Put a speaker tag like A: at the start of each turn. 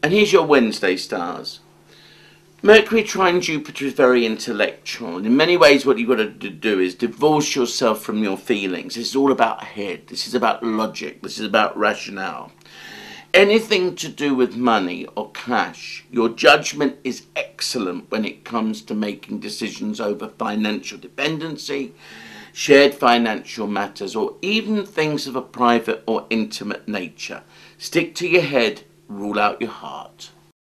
A: And here's your Wednesday stars. Mercury trine Jupiter is very intellectual. In many ways, what you've got to do is divorce yourself from your feelings. This is all about head. This is about logic. This is about rationale. Anything to do with money or cash, your judgment is excellent when it comes to making decisions over financial dependency, shared financial matters, or even things of a private or intimate nature. Stick to your head, rule out your heart.